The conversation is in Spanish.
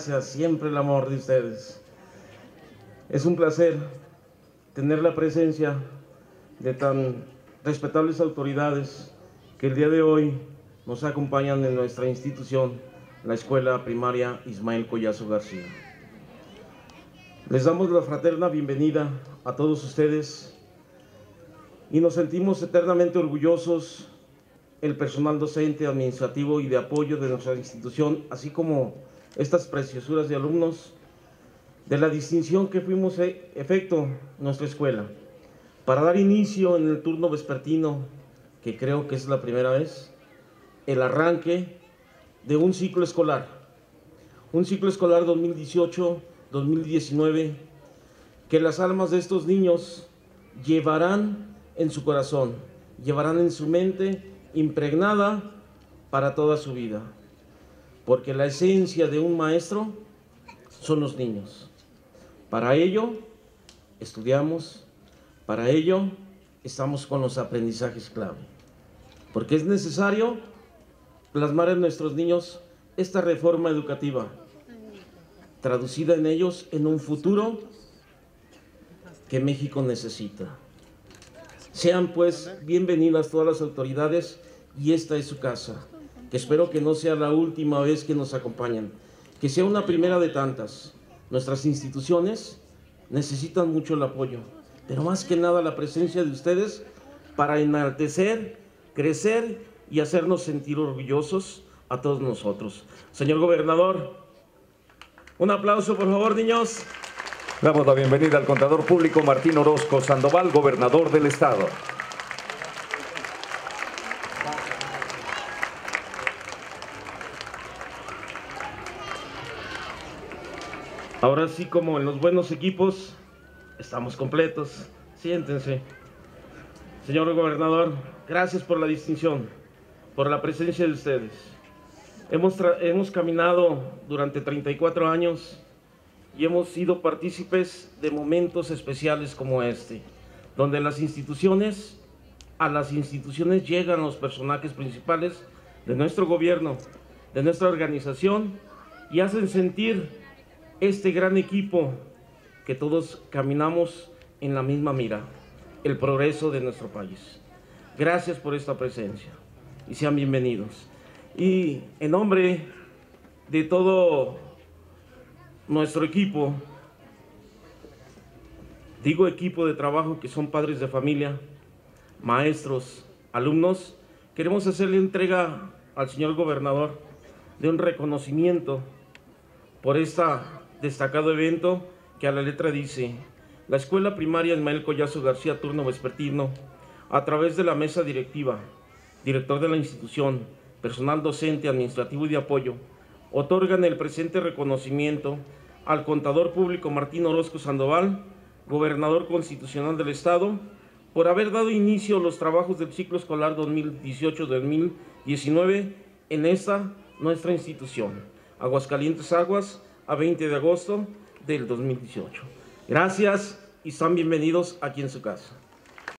Gracias, siempre el amor de ustedes. Es un placer tener la presencia de tan respetables autoridades que el día de hoy nos acompañan en nuestra institución, la Escuela Primaria Ismael Collazo García. Les damos la fraterna bienvenida a todos ustedes y nos sentimos eternamente orgullosos, el personal docente, administrativo y de apoyo de nuestra institución, así como estas preciosuras de alumnos, de la distinción que fuimos efecto nuestra escuela, para dar inicio en el turno vespertino, que creo que es la primera vez, el arranque de un ciclo escolar 2018-2019, que las almas de estos niños llevarán en su corazón, llevarán en su mente impregnada para toda su vida, porque la esencia de un maestro son los niños. Para ello estudiamos, para ello estamos con los aprendizajes clave, porque es necesario plasmar en nuestros niños esta reforma educativa, traducida en ellos en un futuro que México necesita. Sean pues bienvenidas todas las autoridades y esta es su casa, que espero que no sea la última vez que nos acompañan, que sea una primera de tantas. Nuestras instituciones necesitan mucho el apoyo, pero más que nada la presencia de ustedes para enaltecer, crecer y hacernos sentir orgullosos a todos nosotros. Señor gobernador, un aplauso por favor, niños. Damos la bienvenida al contador público Martín Orozco Sandoval, gobernador del estado. Ahora sí, como en los buenos equipos, estamos completos. Siéntense. Señor gobernador, gracias por la distinción, por la presencia de ustedes. Hemos caminado durante 34 años y hemos sido partícipes de momentos especiales como este, donde a las instituciones llegan los personajes principales de nuestro gobierno, de nuestra organización, y hacen sentir este gran equipo que todos caminamos en la misma mira, el progreso de nuestro país. Gracias por esta presencia y sean bienvenidos. Y en nombre de todo nuestro equipo, digo equipo de trabajo que son padres de familia, maestros, alumnos, queremos hacerle entrega al señor gobernador de un reconocimiento por este destacado evento que a la letra dice: la Escuela Primaria Ismael Collazo García, turno vespertino, a través de la mesa directiva, director de la institución, personal docente, administrativo y de apoyo, otorgan el presente reconocimiento al contador público Martín Orozco Sandoval, gobernador constitucional del estado, por haber dado inicio a los trabajos del ciclo escolar 2018-2019 en esta nuestra institución, Aguascalientes Aguas, a 20 de agosto del 2018. Gracias y están bienvenidos aquí en su casa.